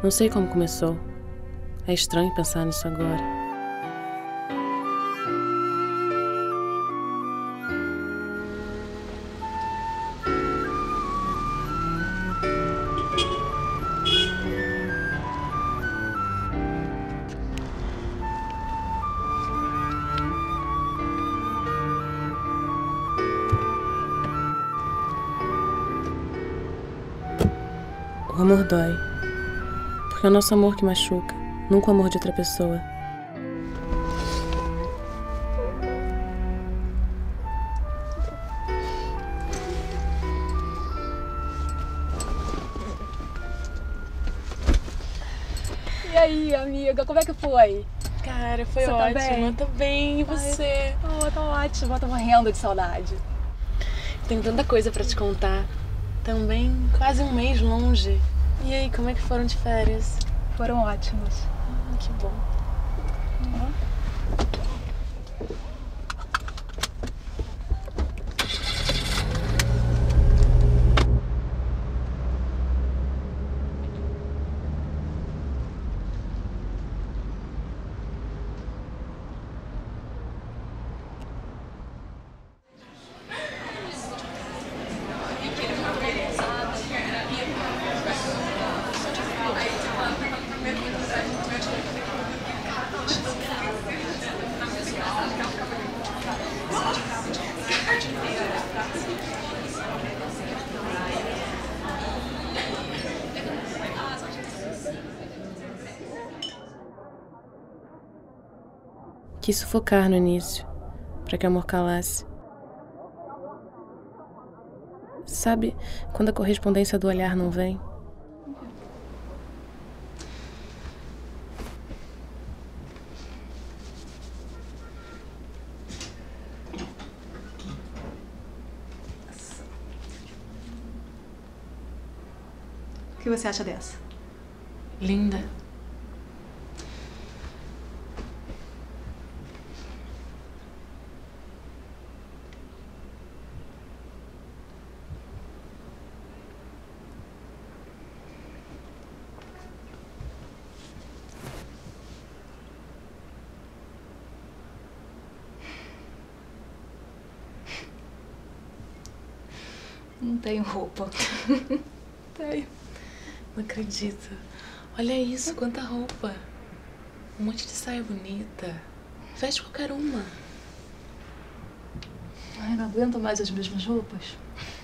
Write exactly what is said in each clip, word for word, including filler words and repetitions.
Não sei como começou. É estranho pensar nisso agora. O amor dói, porque é o nosso amor que machuca, nunca o amor de outra pessoa. E aí, amiga, como é que foi? Cara, foi você ótimo. Tá bem? Eu tô bem, e você? Ai, oh, tô ótimo, eu tô morrendo de saudade. Tenho tanta coisa pra te contar. Também quase um mês longe. E aí, como é que foram de férias? Foram ótimas. Ah, que bom. Uhum. Quis sufocar no início, para que o amor calasse. Sabe quando a correspondência do olhar não vem? O que você acha dessa? Linda. Não tenho roupa. Tenho. Não acredito. Olha isso, quanta roupa. Um monte de saia bonita. Veste qualquer uma. Ai, não aguento mais as mesmas roupas.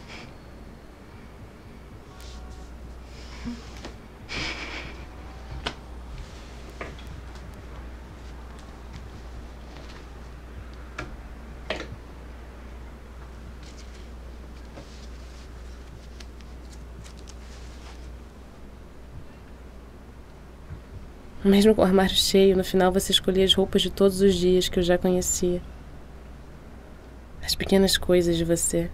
Mesmo com o armário cheio, no final você escolhia as roupas de todos os dias que eu já conhecia. As pequenas coisas de você.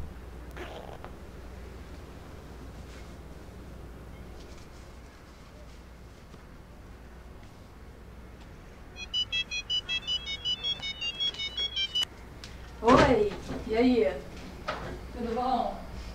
Oi, e aí? Tudo bom?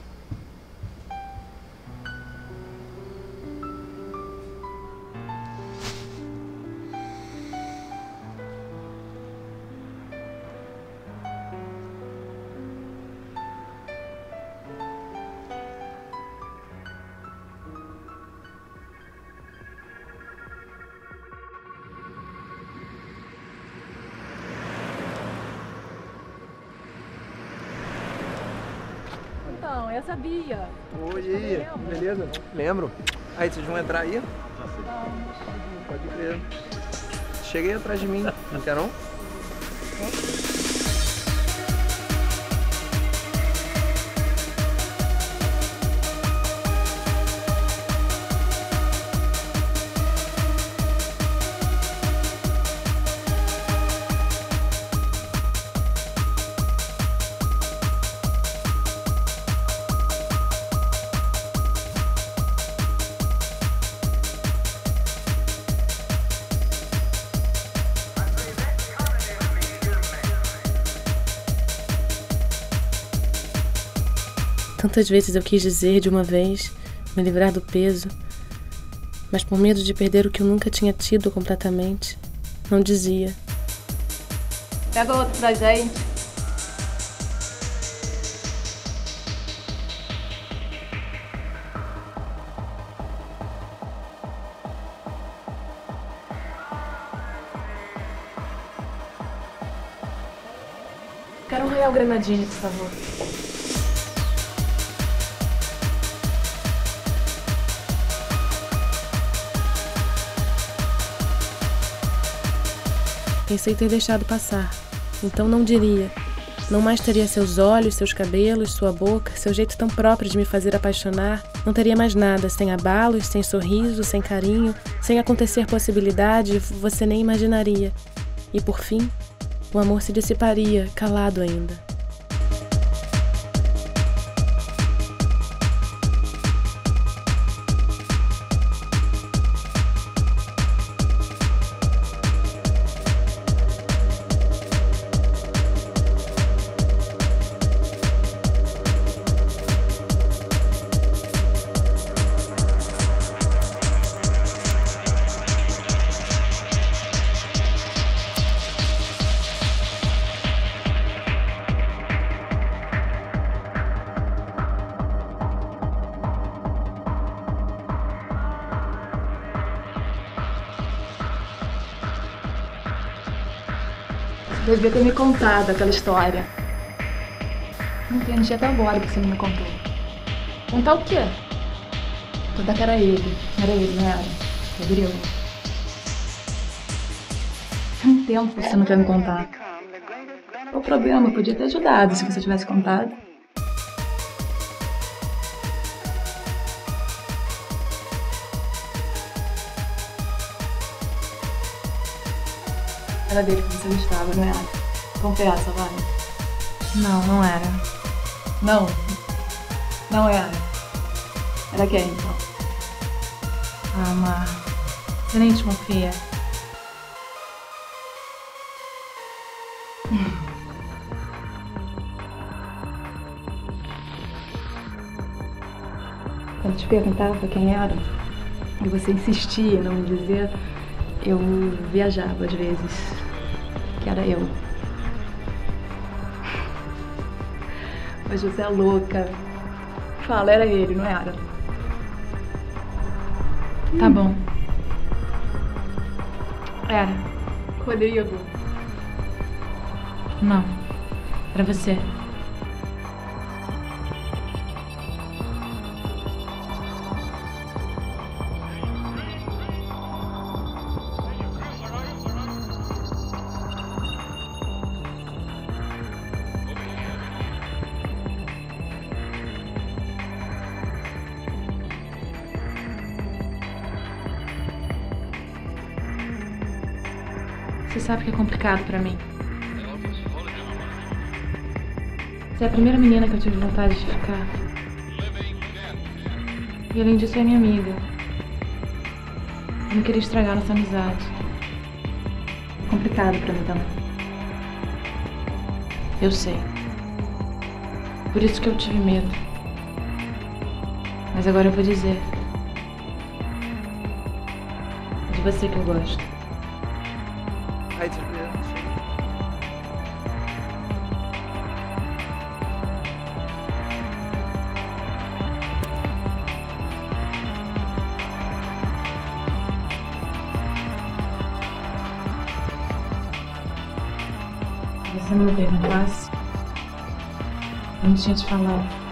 Então, eu sabia. Oi, e aí? Beleza? Lembro. Aí, vocês vão entrar aí? Vamos. Pode crer. Cheguei atrás de mim, não quer não? Tantas vezes eu quis dizer de uma vez, me livrar do peso, mas por medo de perder o que eu nunca tinha tido completamente, não dizia. Pega outro pra gente. Quero um Royal Grenadine, por favor. Pensei ter deixado passar, então não diria. Não mais teria seus olhos, seus cabelos, sua boca, seu jeito tão próprio de me fazer apaixonar. Não teria mais nada, sem abalos, sem sorriso, sem carinho, sem acontecer possibilidade, você nem imaginaria. E por fim, o amor se dissiparia, calado ainda. Devia ter me contado aquela história. Não entendi até agora que você não me contou. Contar o quê? Contar que era ele. Era ele, não era? Rodrigo. Tem um tempo que você não quer me contar. Qual o problema? Eu podia ter ajudado se você tivesse contado. Era dele que você gostava, não era? Confessa, vai. Não, não era. Não. Não era. Era quem, então? Ah, Mar, você nem desconfia. Quando te perguntava quem era, e você insistia em não me dizer, eu viajava às vezes. Que era eu. Mas você é louca. Fala, era ele, não era? Tá bom. Era. Rodrigo. Não. Era você. Você sabe que é complicado pra mim. Você é a primeira menina que eu tive vontade de ficar. E além disso, é minha amiga. Eu não queria estragar nossa amizade. É complicado pra mim também. Eu sei. Por isso que eu tive medo. Mas agora eu vou dizer. É de você que eu gosto. Aí, surpresa. Se você não me perguntasse, eu não tinha te falado.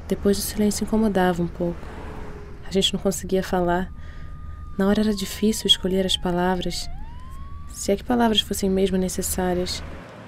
Depois o silêncio incomodava um pouco. A gente não conseguia falar. Na hora era difícil escolher as palavras, se é que palavras fossem mesmo necessárias.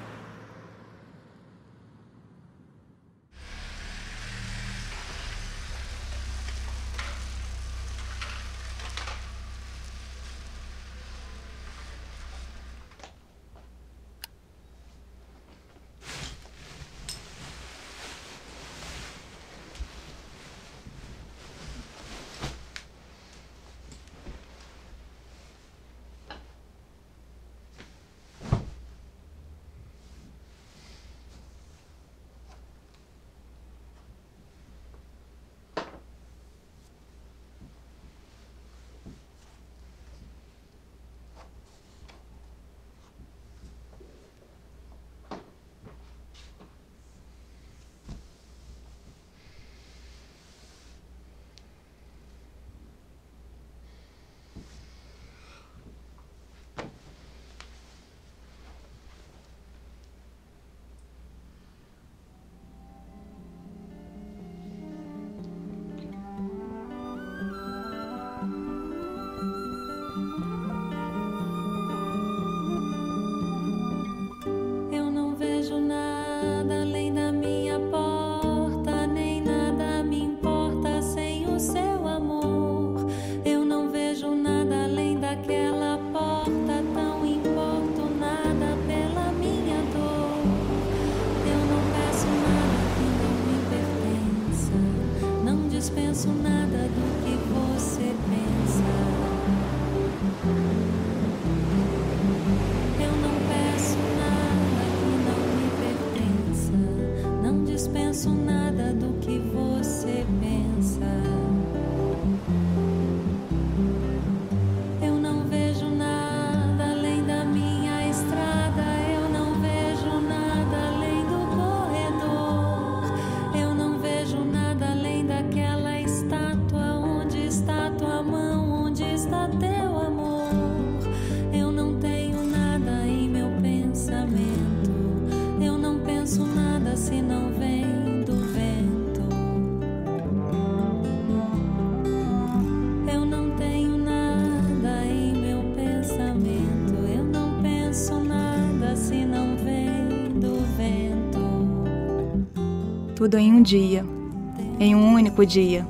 Tudo em um dia, em um único dia,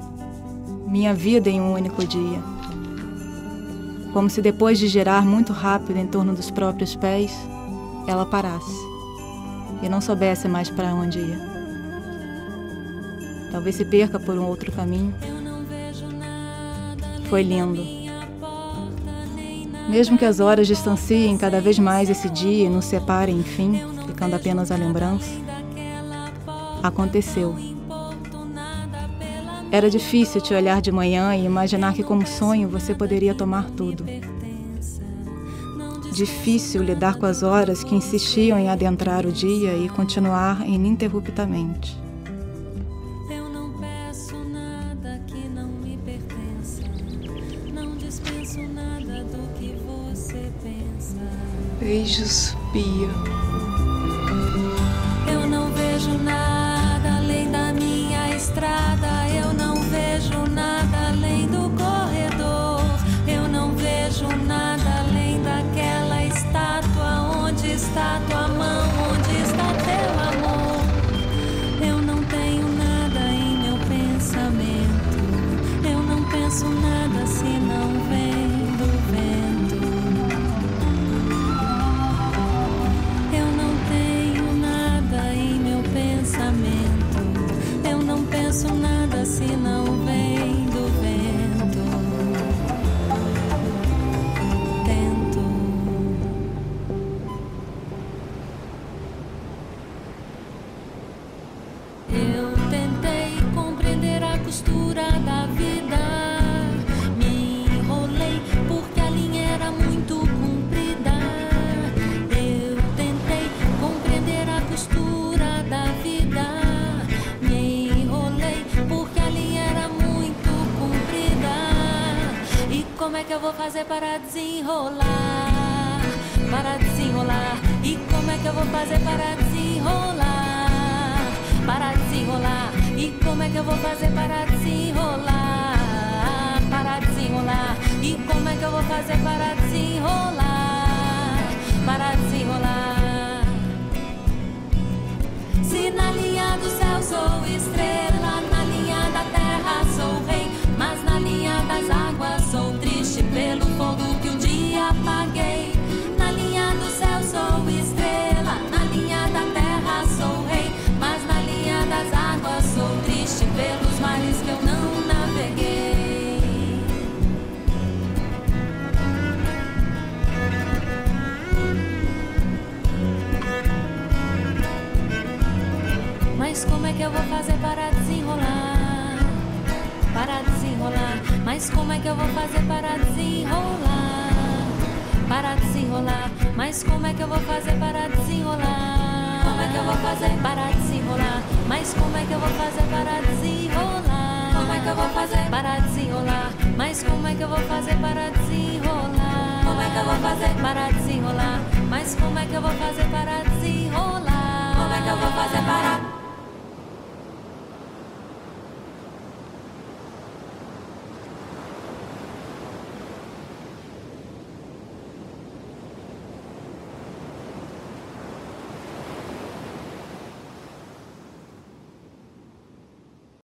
minha vida em um único dia. Como se depois de girar muito rápido em torno dos próprios pés, ela parasse e não soubesse mais para onde ia. Talvez se perca por um outro caminho. Foi lindo. Mesmo que as horas distanciem cada vez mais esse dia e nos separem, enfim, ficando apenas a lembrança, aconteceu. Era difícil te olhar de manhã e imaginar que como sonho você poderia tomar tudo. Difícil lidar com as horas que insistiam em adentrar o dia e continuar ininterruptamente. Eu não peço nada que não me pertença. Não dispenso nada do que você pensa. Beijos, Bia. Eu não vejo nada além da minha estrada. Eu não vejo nada além do corredor. Eu não vejo nada além daquela estátua. Onde está tua mão? Onde está teu amor? Eu não tenho nada em meu pensamento. Eu não penso nada se não vem do vento. Eu não tenho nada em meu pensamento. Eu não penso nada se não vem do vento. Tento. Eu tentei compreender a costura da vida. Me enrolei porque a linha era muito comprida. Eu tentei compreender a costura da vida. Me enrolei porque a linha era muito comprida. E como é que eu vou fazer para desenrolar? Para desenrolar. E como é que eu vou fazer para desenrolar? Para desenrolar. E como é que eu vou fazer para desenrolar? Para desenrolar. E como é que eu vou fazer para desenrolar? Para desenrolar. Se na linha do céu sou estrela, na linha da terra sou rei, mas na linha das águas sou triste pelo fogo que um dia apaguei. Na linha do céu sou estrela, na linha da terra sou rei, mas na linha das águas sou triste pelos mares que eu não naveguei. Mas como é que eu vou fazer para desenrolar? Para desenrolar. Mas como é que eu vou fazer para desenrolar? Para desenrolar. Mas como é que eu vou fazer para desenrolar? Como é que eu vou fazer para desenrolar?